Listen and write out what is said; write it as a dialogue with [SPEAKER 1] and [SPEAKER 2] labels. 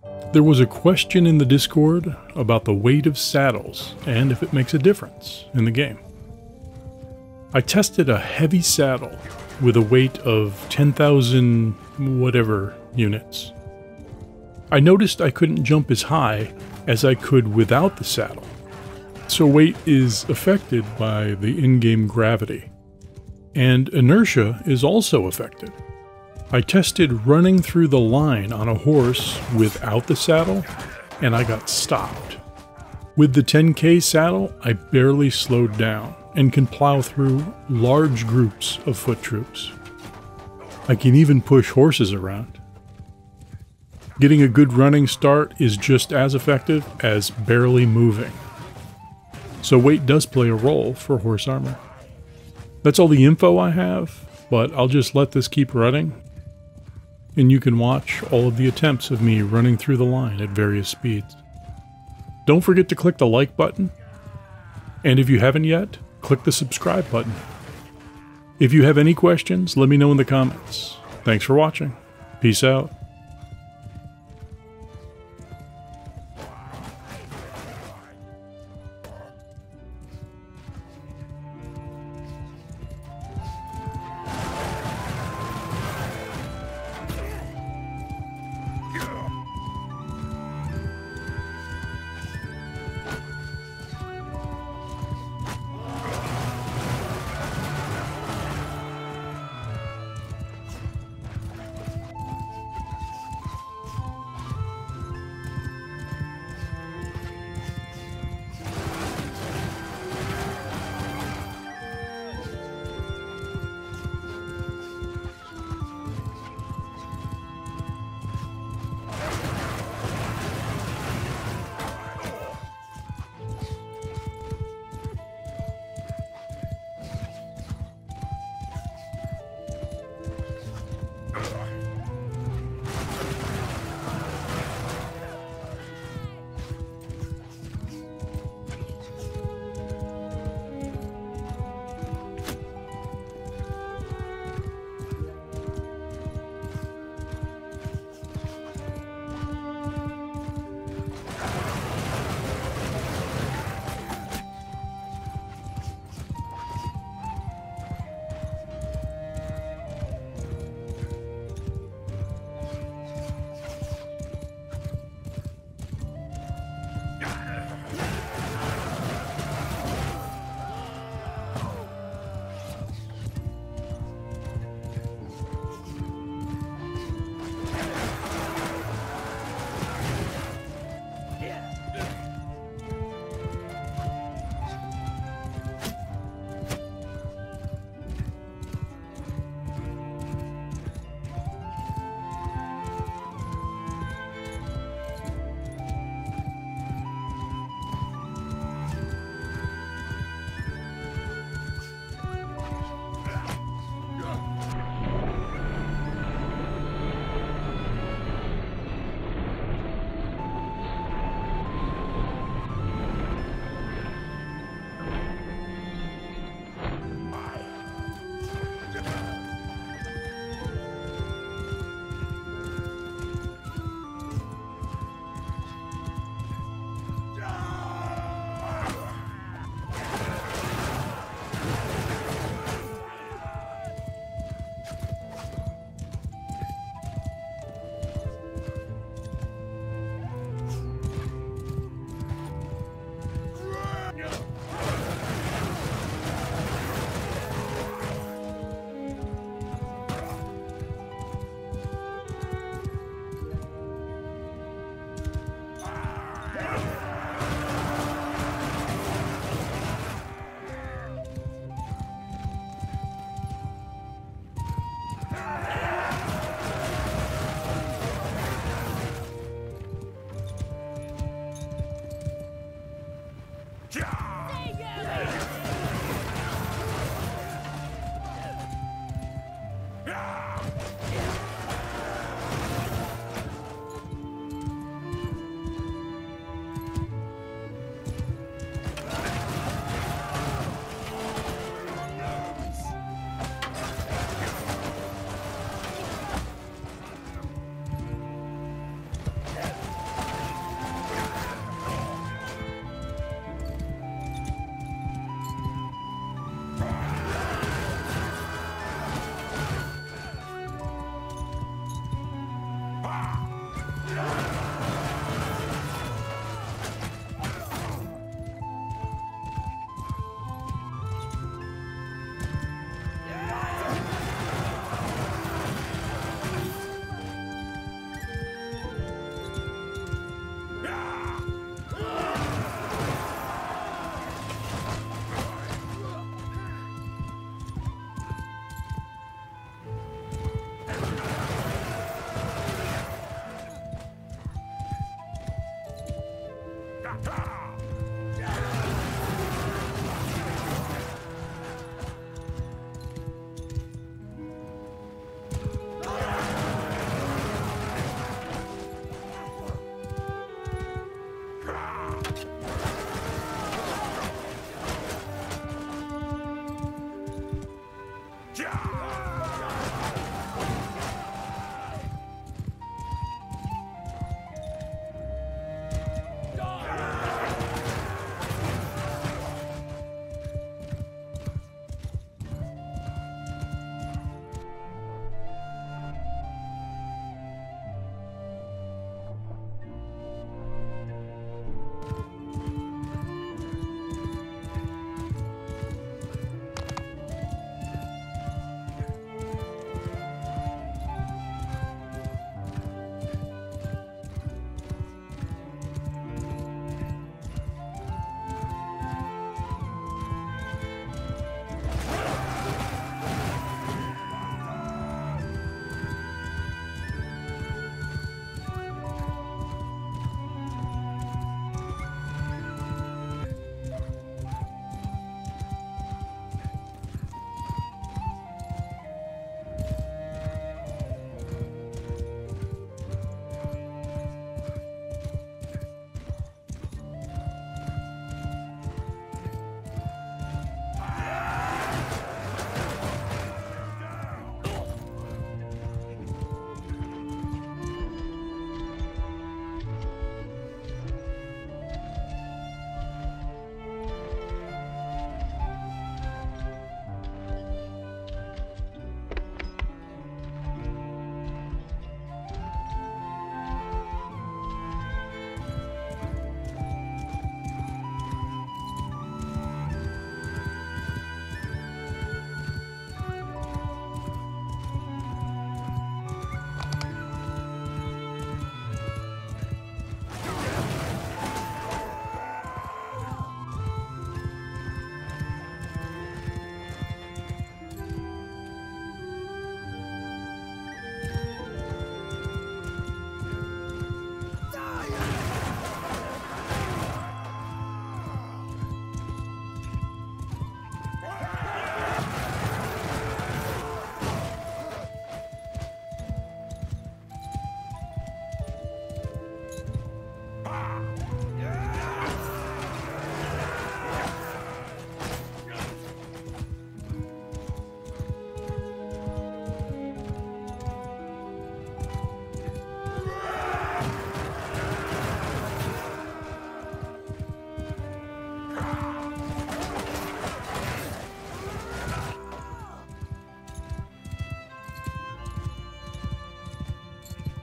[SPEAKER 1] There was a question in the Discord about the weight of saddles and if it makes a difference in the game. I tested a heavy saddle with a weight of 10,000 whatever units. I noticed I couldn't jump as high as I could without the saddle. So weight is affected by the in-game gravity. And inertia is also affected. I tested running through the line on a horse without the saddle, and I got stopped. With the 10K saddle, I barely slowed down and can plow through large groups of foot troops. I can even push horses around. Getting a good running start is just as effective as barely moving. So weight does play a role for horse armor. That's all the info I have, but I'll just let this keep running, and you can watch all of the attempts of me running through the line at various speeds. Don't forget to click the like button, and if you haven't yet, click the subscribe button. If you have any questions, let me know in the comments. Thanks for watching. Peace out.
[SPEAKER 2] Yeah!